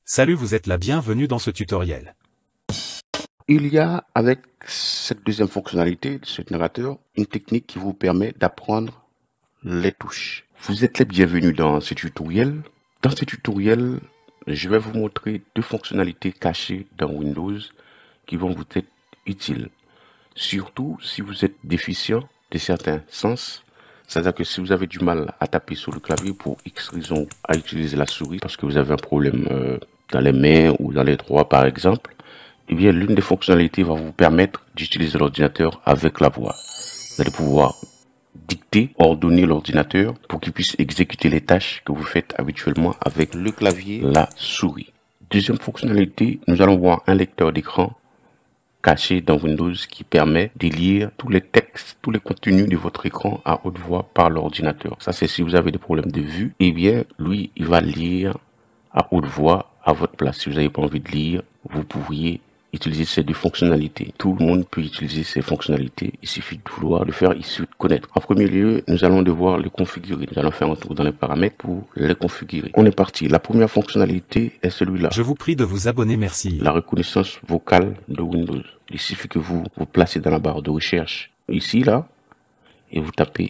Salut, vous êtes la bienvenue dans ce tutoriel. Il y a avec cette deuxième fonctionnalité de ce narrateur une technique qui vous permet d'apprendre les touches. Vous êtes les bienvenus dans ce tutoriel. Dans ce tutoriel, je vais vous montrer deux fonctionnalités cachées dans Windows qui vont vous être utiles. Surtout si vous êtes déficient de certains sens. C'est-à-dire que si vous avez du mal à taper sur le clavier pour X raison à utiliser la souris parce que vous avez un problème dans les mains ou dans les doigts par exemple, eh bien l'une des fonctionnalités va vous permettre d'utiliser l'ordinateur avec la voix. Vous allez pouvoir dicter, ordonner l'ordinateur pour qu'il puisse exécuter les tâches que vous faites habituellement avec le clavier, la souris. Deuxième fonctionnalité, nous allons voir un lecteur d'écran caché dans Windows qui permet de lire tous les textes, tous les contenus de votre écran à haute voix par l'ordinateur. Ça, c'est si vous avez des problèmes de vue. Eh bien, lui, il va lire à haute voix à votre place. Si vous n'avez pas envie de lire, vous pourriez utiliser ces deux fonctionnalités. Tout le monde peut utiliser ces fonctionnalités. Il suffit de vouloir le faire, il suffit de connaître. En premier lieu, nous allons devoir les configurer. Nous allons faire un tour dans les paramètres pour les configurer. On est parti. La première fonctionnalité est celui-là. Je vous prie de vous abonner, merci. La reconnaissance vocale de Windows. Il suffit que vous vous placez dans la barre de recherche ici, là, et vous tapez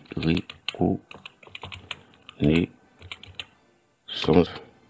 reconnaissance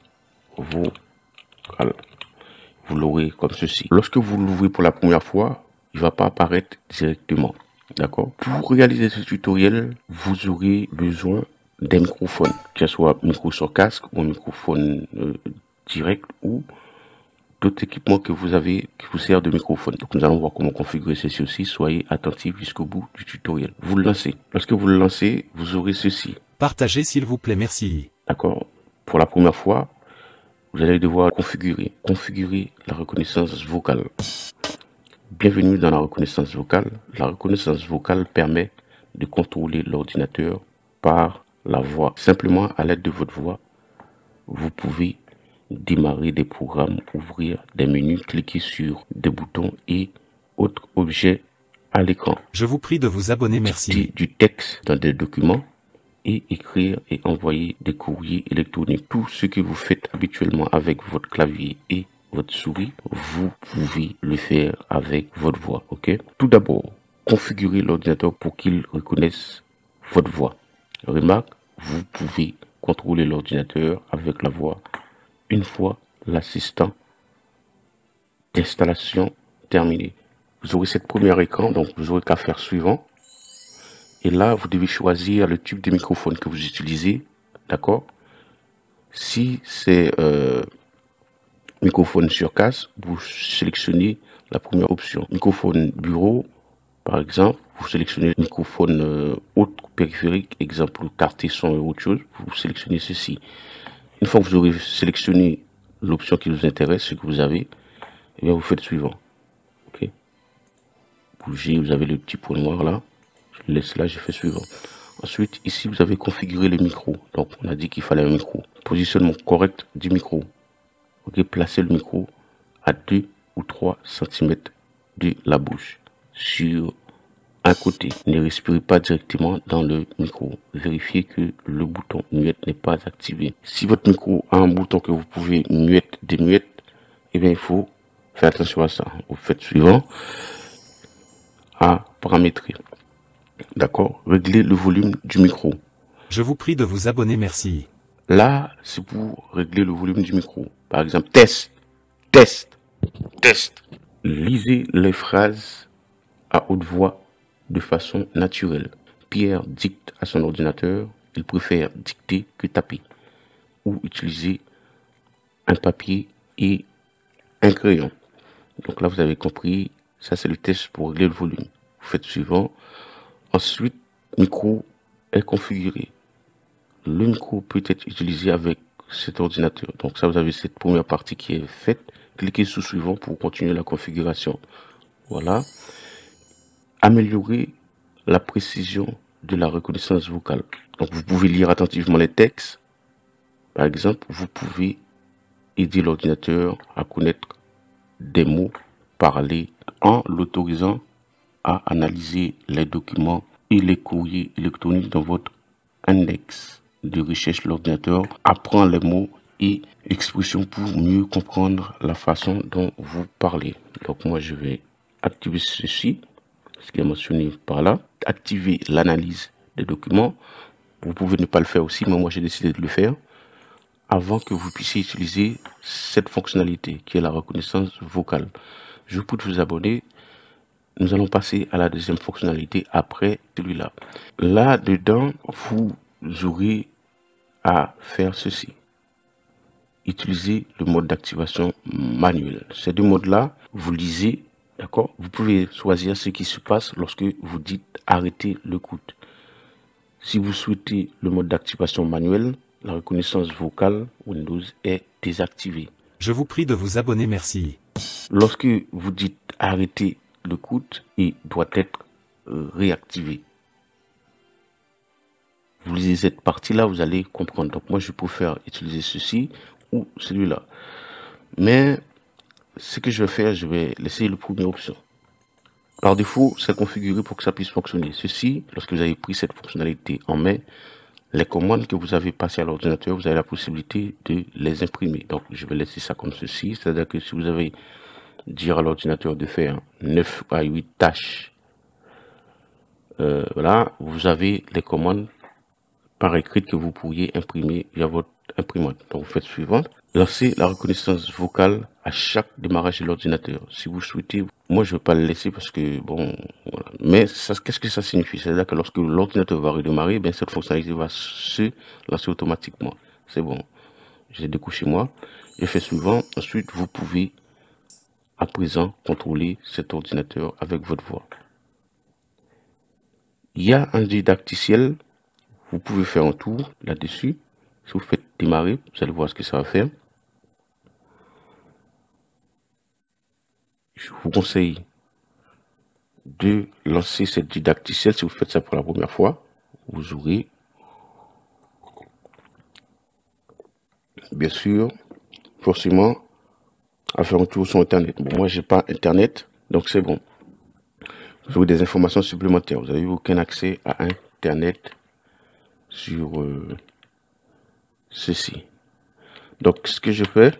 vocale. Vous l'aurez comme ceci. Lorsque vous l'ouvrez pour la première fois, il ne va pas apparaître directement. D'accord? Pour réaliser ce tutoriel, vous aurez besoin d'un microphone, que ce soit micro sur casque ou un microphone direct ou d'autres équipements que vous avez qui vous servent de microphone. Donc nous allons voir comment configurer ceci aussi. Soyez attentifs jusqu'au bout du tutoriel. Vous le lancez. Lorsque vous le lancez, vous aurez ceci. Partagez s'il vous plaît, merci. D'accord? Pour la première fois, vous allez devoir configurer la reconnaissance vocale. Bienvenue dans la reconnaissance vocale. La reconnaissance vocale permet de contrôler l'ordinateur par la voix. Simplement à l'aide de votre voix, vous pouvez démarrer des programmes, ouvrir des menus, cliquer sur des boutons et autres objets à l'écran. Je vous prie de vous abonner, merci. Dicter du texte dans des documents et écrire et envoyer des courriers électroniques. Tout ce que vous faites habituellement avec votre clavier et votre souris, vous pouvez le faire avec votre voix. Ok? Tout d'abord, configurez l'ordinateur pour qu'il reconnaisse votre voix. Remarque, vous pouvez contrôler l'ordinateur avec la voix une fois l'assistant d'installation terminé. Vous aurez cette première écran, donc vous aurez qu'à faire suivant. Et là, vous devez choisir le type de microphone que vous utilisez. D'accord? Si c'est microphone sur casque, vous sélectionnez la première option. Microphone bureau, par exemple, vous sélectionnez le microphone autre périphérique, exemple carte son ou autre chose, vous sélectionnez ceci. Une fois que vous aurez sélectionné l'option qui vous intéresse, ce que vous avez, et bien vous faites suivant. Ok? Bougez, vous avez le petit point noir là. Je laisse là, je fais suivant. Ensuite, ici, vous avez configuré le micro. Donc, on a dit qu'il fallait un micro. Positionnement correct du micro. Ok, placez le micro à 2 ou 3 cm de la bouche. Sur un côté, ne respirez pas directement dans le micro. Vérifiez que le bouton muette n'est pas activé. Si votre micro a un bouton que vous pouvez muette, démuette, eh bien, il faut faire attention à ça. Vous faites suivant à paramétrer. D'accord? Réglez le volume du micro. Je vous prie de vous abonner, merci. Là, c'est pour régler le volume du micro. Par exemple, test, test, test. Lisez les phrases à haute voix de façon naturelle. Pierre dicte à son ordinateur. Il préfère dicter que taper. Ou utiliser un papier et un crayon. Donc là, vous avez compris. Ça, c'est le test pour régler le volume. Vous faites suivant. Ensuite, micro est configuré. Le micro peut être utilisé avec cet ordinateur. Donc ça, vous avez cette première partie qui est faite. Cliquez sur suivant pour continuer la configuration. Voilà. Améliorer la précision de la reconnaissance vocale. Donc vous pouvez lire attentivement les textes. Par exemple, vous pouvez aider l'ordinateur à connaître des mots parlés en l'autorisant à analyser les documents et les courriers électroniques dans votre index de recherche. L'ordinateur apprend les mots et expressions pour mieux comprendre la façon dont vous parlez. Donc moi je vais activer ceci, ce qui est mentionné par là, activer l'analyse des documents. Vous pouvez ne pas le faire aussi, mais moi j'ai décidé de le faire avant que vous puissiez utiliser cette fonctionnalité qui est la reconnaissance vocale. Je vous prie de vous abonner. Nous allons passer à la deuxième fonctionnalité après celui-là. Là-dedans, vous aurez à faire ceci. Utiliser le mode d'activation manuel. Ces deux modes-là, vous lisez, d'accord? Vous pouvez choisir ce qui se passe lorsque vous dites arrêter l'écoute. Si vous souhaitez le mode d'activation manuel, la reconnaissance vocale Windows est désactivée. Je vous prie de vous abonner, merci. Lorsque vous dites arrêter l'écoute, il doit être réactivé. Vous lisez cette partie-là, vous allez comprendre. Donc moi, je préfère utiliser ceci ou celui-là. Mais ce que je vais faire, je vais laisser la première option. Par défaut, c'est configuré pour que ça puisse fonctionner. Ceci, lorsque vous avez pris cette fonctionnalité en main, les commandes que vous avez passées à l'ordinateur, vous avez la possibilité de les imprimer. Donc, je vais laisser ça comme ceci. C'est-à-dire que si vous avez dire à l'ordinateur de faire 9 à 8 tâches, voilà, vous avez les commandes par écrit que vous pourriez imprimer via votre imprimante. Donc, vous faites suivante. Lancez la reconnaissance vocale à chaque démarrage de l'ordinateur. Si vous souhaitez, moi, je ne vais pas le laisser parce que, bon, voilà. Mais qu'est-ce que ça signifie? C'est-à-dire que lorsque l'ordinateur va redémarrer, ben, cette fonctionnalité va se lancer automatiquement. C'est bon. J'ai découché moi. Je fais suivant. Ensuite, vous pouvez à présent contrôler cet ordinateur avec votre voix. Il y a un didacticiel. Vous pouvez faire un tour là-dessus. Si vous faites démarrer, vous allez voir ce que ça va faire. Je vous conseille de lancer cette didacticiel. Si vous faites ça pour la première fois, vous aurez bien sûr forcément à faire un tour sur Internet. Bon, moi, j'ai pas Internet, donc c'est bon. Vous aurez des informations supplémentaires. Vous n'avez aucun accès à Internet sur ceci. Donc, ce que je fais,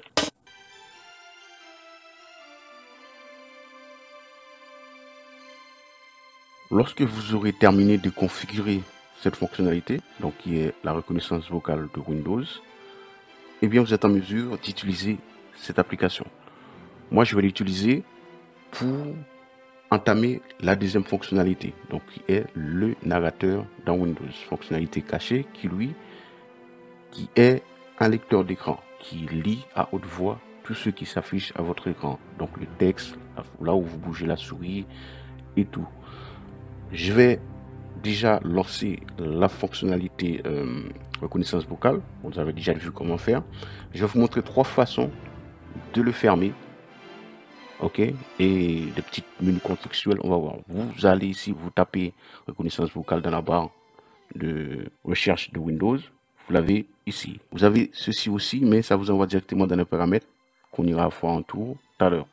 lorsque vous aurez terminé de configurer cette fonctionnalité, donc qui est la reconnaissance vocale de Windows, eh bien, vous êtes en mesure d'utiliser cette application. Moi, je vais l'utiliser pour entamer la deuxième fonctionnalité, donc qui est le narrateur dans Windows, fonctionnalité cachée qui est un lecteur d'écran qui lit à haute voix tout ce qui s'affiche à votre écran, donc le texte, là où vous bougez la souris et tout. Je vais déjà lancer la fonctionnalité reconnaissance vocale. Vous avez déjà vu comment faire. Je vais vous montrer 3 façons de le fermer. Ok, et des petites menus contextuels, on va voir. Vous allez ici, vous tapez reconnaissance vocale dans la barre de recherche de Windows. Vous l'avez ici. Vous avez ceci aussi, mais ça vous envoie directement dans les paramètres qu'on ira faire un tour tout à l'heure.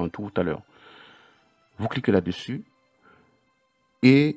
Vous cliquez là-dessus et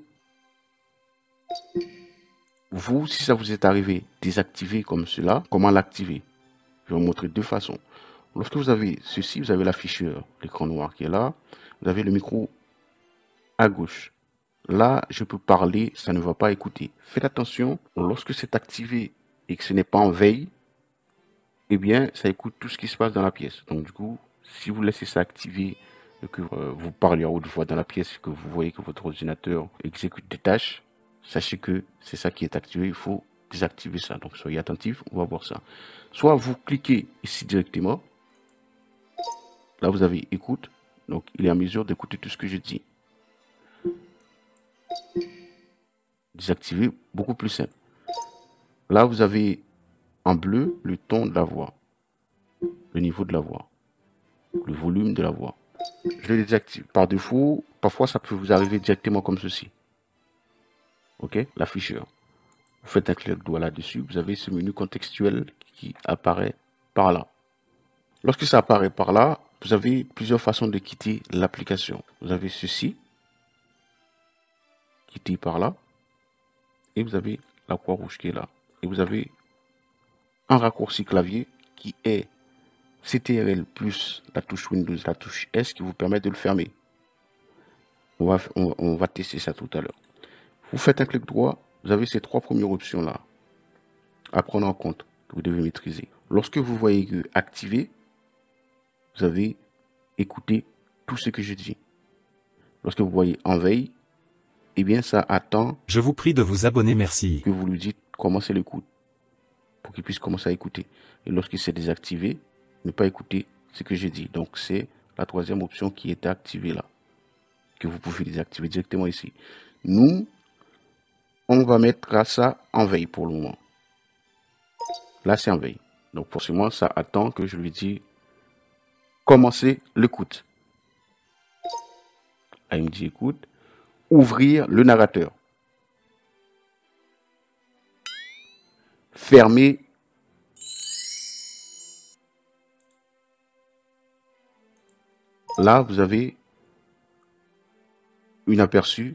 vous, si ça vous est arrivé, désactiver comme cela, comment l'activer? Je vais vous montrer 2 façons. Lorsque vous avez ceci, vous avez l'afficheur, l'écran noir qui est là. Vous avez le micro à gauche. Là, je peux parler, ça ne va pas écouter. Faites attention, lorsque c'est activé et que ce n'est pas en veille, eh bien, ça écoute tout ce qui se passe dans la pièce. Donc, du coup, si vous laissez ça activer et que vous parlez à haute voix dans la pièce et que vous voyez que votre ordinateur exécute des tâches, sachez que c'est ça qui est activé. Il faut désactiver ça. Donc, soyez attentifs, on va voir ça. Soit vous cliquez ici directement. Là, vous avez écoute. Donc, il est en mesure d'écouter tout ce que je dis. Désactiver, beaucoup plus simple. Là, vous avez en bleu le ton de la voix, le niveau de la voix, le volume de la voix. Je le désactive. Par défaut, parfois, ça peut vous arriver directement comme ceci. OK, l'afficheur. Vous faites un clic de doigt là-dessus. Vous avez ce menu contextuel qui apparaît par là. Lorsque ça apparaît par là, vous avez plusieurs façons de quitter l'application. Vous avez ceci, quitter par là, et vous avez la croix rouge qui est là. Et vous avez un raccourci clavier qui est CTRL plus la touche Windows, la touche S qui vous permet de le fermer. On va tester ça tout à l'heure. Vous faites un clic droit, vous avez ces trois premières options là à prendre en compte, que vous devez maîtriser. Lorsque vous voyez que activer, vous avez écouté tout ce que je dis. Lorsque vous voyez en veille, eh bien ça attend Je vous prie de vous abonner, merci. que vous lui dites commencer l'écoute pour qu'il puisse commencer à écouter. Et lorsqu'il s'est désactivé, ne pas écouter ce que j'ai dit. Donc c'est la troisième option qui est activée là, que vous pouvez désactiver directement ici. Nous, on va mettre ça en veille pour le moment. Là, c'est en veille. Donc forcément, ça attend que je lui dise commencer l'écoute. Là, il me dit écoute, ouvrir le narrateur. Fermer. Là, vous avez un aperçu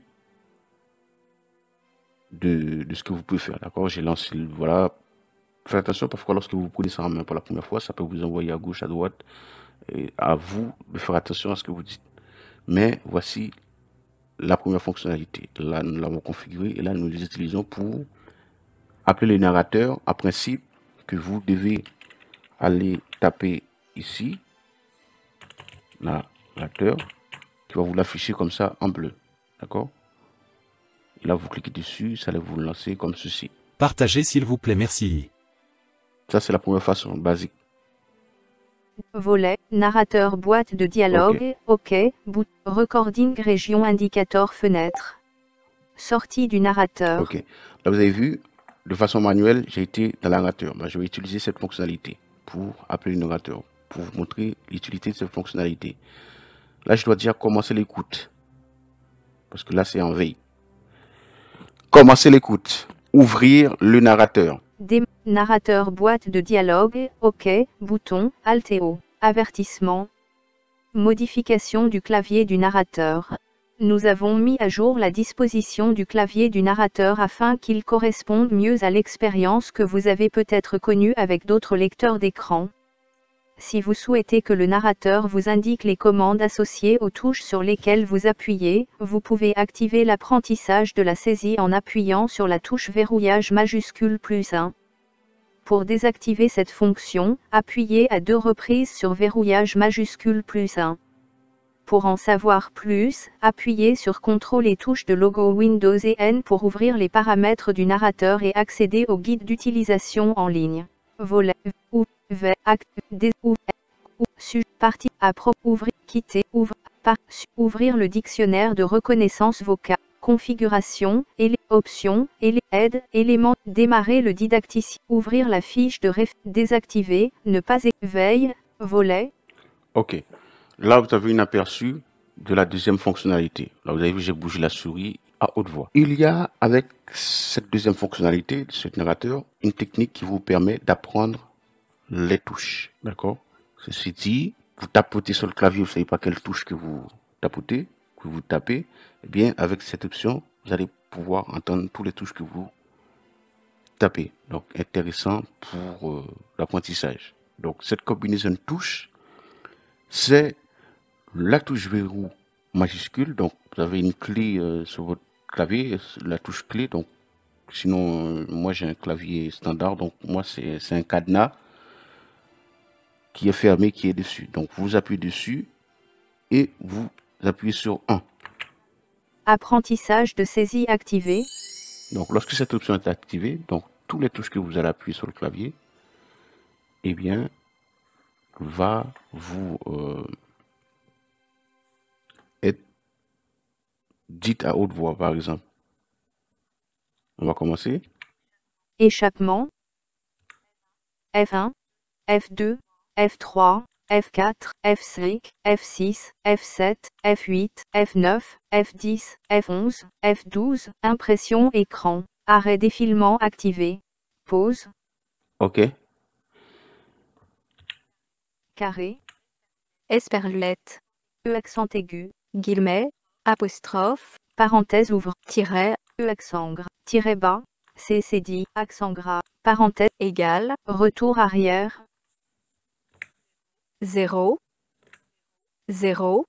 de ce que vous pouvez faire. D'accord? J'ai lancé, voilà. Faites attention parce que lorsque vous prenez ça en main pour la première fois, ça peut vous envoyer à gauche, à droite. Et à vous de faire attention à ce que vous dites. Mais voici la première fonctionnalité. Là, nous l'avons configurée et là, nous l'utilisons pour appeler le narrateur. En principe, que vous devez aller taper ici, narrateur, qui va vous l'afficher comme ça en bleu. D'accord? Et là, vous cliquez dessus, ça va vous le lancer comme ceci. Partagez s'il vous plaît, merci. Ça, c'est la première façon, basique. Volet, narrateur, boîte de dialogue, OK, bout, recording, région, indicateur, fenêtre. Sortie du narrateur. OK. Là, vous avez vu, de façon manuelle, j'ai été dans le narrateur. Ben, je vais utiliser cette fonctionnalité pour appeler le narrateur, pour vous montrer l'utilité de cette fonctionnalité. Là, je dois dire commencer l'écoute. Parce que là, c'est en veille. Commencer l'écoute. Ouvrir le narrateur. Narrateur, boîte de dialogue, OK, bouton, Alt et O. Avertissement. Modification du clavier du narrateur. Nous avons mis à jour la disposition du clavier du narrateur afin qu'il corresponde mieux à l'expérience que vous avez peut-être connue avec d'autres lecteurs d'écran. Si vous souhaitez que le narrateur vous indique les commandes associées aux touches sur lesquelles vous appuyez, vous pouvez activer l'apprentissage de la saisie en appuyant sur la touche verrouillage majuscule +1. Pour désactiver cette fonction, appuyez à 2 reprises sur verrouillage majuscule +1. Pour en savoir plus, appuyez sur CTRL et touche de logo Windows et N pour ouvrir les paramètres du narrateur et accéder au guide d'utilisation en ligne. Volet, partie, ouvrir, quitter, ouvrir le dictionnaire de reconnaissance vocale, configuration, et les options, et les aides, éléments, démarrer le didacticien, ouvrir la fiche de désactiver, ne pas veille, volet. OK. Là, vous avez un aperçu de la deuxième fonctionnalité. Là, vous avez vu, j'ai bougé la souris à haute voix. Il y a, avec cette deuxième fonctionnalité de ce narrateur, une technique qui vous permet d'apprendre les touches. D'accord? Ceci dit, vous tapotez sur le clavier, vous ne savez pas quelle touche que vous tapotez, que vous tapez. Eh bien, avec cette option, vous allez pouvoir entendre toutes les touches que vous tapez. Donc, intéressant pour l'apprentissage. Donc, cette combinaison de touches, c'est la touche verrou majuscule. Donc, vous avez une clé sur votre clavier, la touche clé. Donc, sinon, moi, j'ai un clavier standard. Donc, moi, c'est un cadenas qui est fermé, qui est dessus. Donc, vous appuyez dessus et vous appuyez sur 1. Apprentissage de saisie activé. Donc, lorsque cette option est activée, donc, toutes les touches que vous allez appuyer sur le clavier, eh bien, va vous être dite à haute voix, par exemple. On va commencer. Échappement. F1, F2, F3, F4, F5, F6, F7, F8, F9, F10, F11, F12, impression écran, arrêt défilement activé, pause. OK. Carré, esperluette, E accent aigu, guillemets, apostrophe, parenthèse ouvre, tiret, E accent gras, tiret bas, CCD, accent gras, parenthèse égale, retour arrière. 0, 0,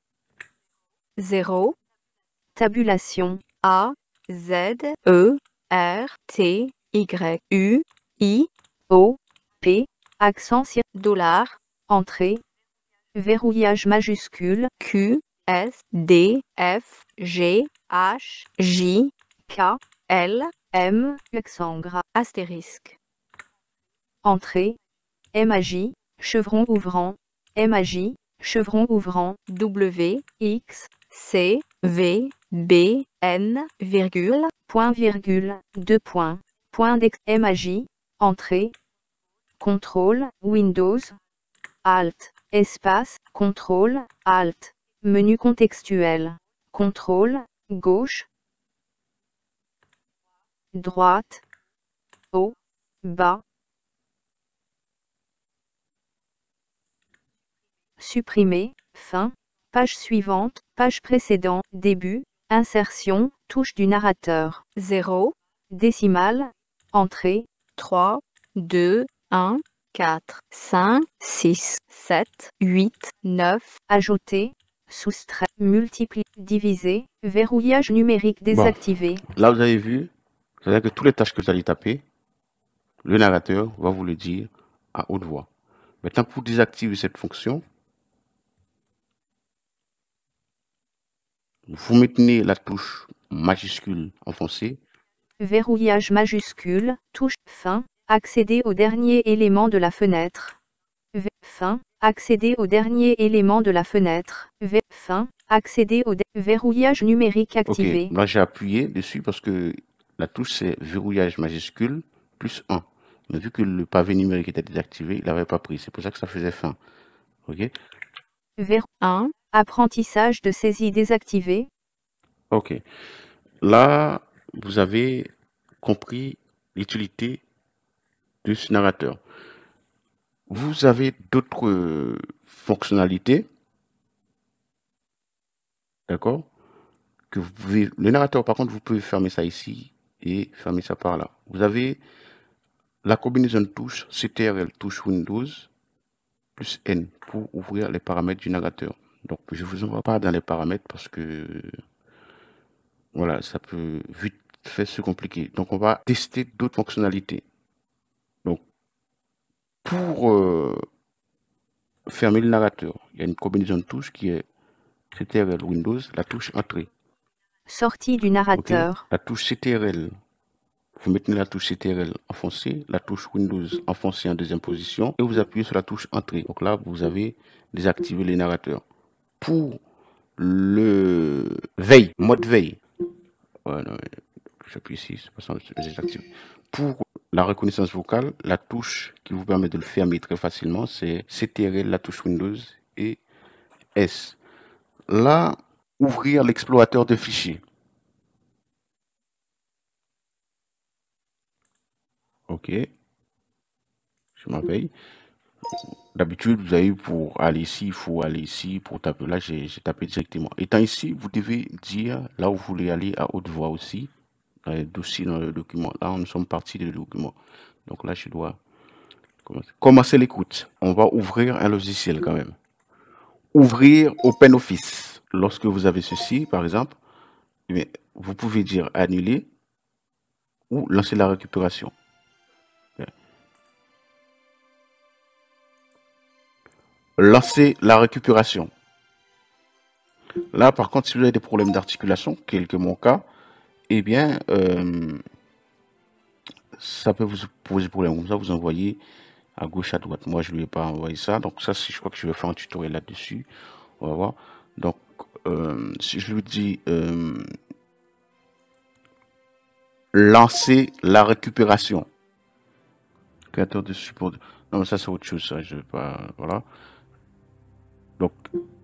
0. Tabulation. A, Z, E, R, T, Y, U, I, O, P. Accent sur dollar. Entrée. Verrouillage majuscule. Q, S, D, F, G, H, J, K, L, M. Accent gras. Astérisque. Entrée. MAJ. Chevron ouvrant. MAJ. Chevron ouvrant. W, X, C, V, B, N, virgule, point virgule, 2 points, point MAJ, entrée, contrôle, Windows, Alt, espace, contrôle, Alt, menu contextuel, contrôle, gauche, droite, haut, bas, supprimer, fin, page suivante, page précédente, début, insertion, touche du narrateur, 0, décimale, entrée, 3, 2, 1, 4, 5, 6, 7, 8, 9, ajouter, soustraire, multiplier, diviser, verrouillage numérique désactivé. Bon. Là, vous avez vu, c'est-à-dire que toutes les tâches que vous allez taper, le narrateur va vous le dire à haute voix. Maintenant, pour désactiver cette fonction, vous maintenez la touche majuscule enfoncée. Verrouillage majuscule, touche fin, accéder au dernier élément de la fenêtre. Fin, accéder au dernier élément de la fenêtre. Fin, accéder au verrouillage numérique activé. Ok, là j'ai appuyé dessus parce que la touche c'est verrouillage majuscule plus 1. Mais vu que le pavé numérique était désactivé, il n'avait pas pris. C'est pour ça que ça faisait fin. Ok. Vers 1, apprentissage de saisie désactivé. Ok. Là, vous avez compris l'utilité de ce narrateur. Vous avez d'autres fonctionnalités, d'accord, que vous pouvez. Le narrateur, par contre, vous pouvez fermer ça ici et fermer ça par là. Vous avez la combinaison de touches CTRL touche Windows plus N pour ouvrir les paramètres du narrateur. Donc, je ne vous envoie pas dans les paramètres parce que voilà, ça peut vite faire se compliquer. Donc, on va tester d'autres fonctionnalités. Donc, pour fermer le narrateur, il y a une combinaison de touches qui est CTRL Windows, la touche entrée. Sortie du narrateur. Okay. La touche CTRL, vous mettez la touche CTRL enfoncée, la touche Windows enfoncée en deuxième position et vous appuyez sur la touche entrée. Donc là, vous avez désactivé les narrateurs. Pour le veille, mode veille, j'appuie ici, c'est pas ça, désactivé. Pour la reconnaissance vocale, la touche qui vous permet de le fermer très facilement, c'est CTRL, la touche Windows et S. Là, ouvrir l'explorateur de fichiers. Ok. Je m'appelle. D'habitude, vous avez pour aller ici, il faut aller ici pour taper. Là, j'ai tapé directement. Étant ici, vous devez dire là où vous voulez aller à haute voix aussi. Dossier dans le document. Là, nous sommes partis du document. Donc là, je dois commencer l'écoute. On va ouvrir un logiciel quand même. Ouvrir OpenOffice. Lorsque vous avez ceci, par exemple, vous pouvez dire annuler ou lancer la récupération. Lancer la récupération. Là, par contre, si vous avez des problèmes d'articulation, quel que mon cas, eh bien, ça peut vous poser problème. Comme ça, vous envoyez à gauche, à droite. Moi, je ne lui ai pas envoyé ça. Donc, ça, je crois que je vais faire un tutoriel là-dessus. On va voir. Donc, si je lui dis lancer la récupération. Créateur de support. Non, mais ça, c'est autre chose. Ça, je vais pas. Voilà. Donc,